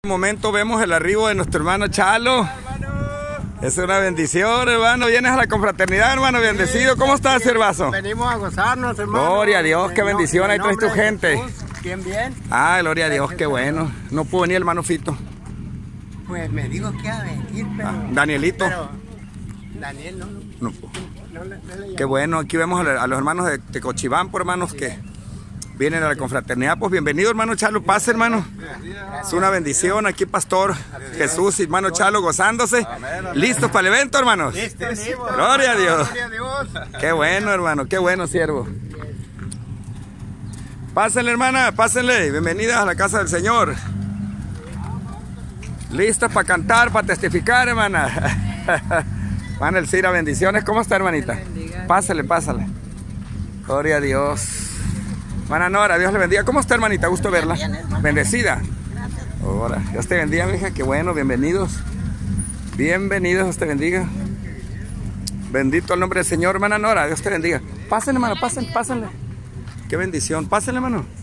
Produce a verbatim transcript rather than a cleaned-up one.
En este momento vemos el arribo de nuestro hermano Chalo. Es una bendición, hermano. Vienes a la confraternidad, hermano, bendecido. ¿Cómo estás, hermazo? Venimos a gozarnos, hermano. Gloria a Dios, qué bendición. Ahí traes tu gente. Bien, bien. Ah, gloria a Dios, qué bueno. No pudo venir el hermano Fito. Pues me dijo que iba a venir, pero... Ah, Danielito. Pero Daniel no. No. no, le- no le Qué bueno, aquí vemos a los hermanos de Tecochibampo, hermanos, que vienen a la confraternidad. Pues bienvenido, hermano Chalo. Pase, hermano. Es una bendición aquí, Pastor Jesús y hermano Chalo gozándose. ¿Listos para el evento, hermanos? Gloria a Dios. Gloria a Dios. Qué bueno, hermano, qué bueno, siervo. Pásenle, hermana, pásenle. Bienvenidas a la casa del Señor. Listas para cantar, para testificar, hermana. Hermana Elcira, bendiciones. ¿Cómo está, hermanita? Pásale, pásale. Gloria a Dios. Hermana Nora, Dios le bendiga. ¿Cómo está, hermanita? Gusto verla. Bendecida. Ahora, Dios te bendiga, mi hija. Qué bueno, bienvenidos. Bienvenidos, Dios te bendiga. Bendito el nombre del Señor, hermana Nora. Dios te bendiga. Pásenle, hermano, pásenle, pásenle. Qué bendición. Pásenle, hermano.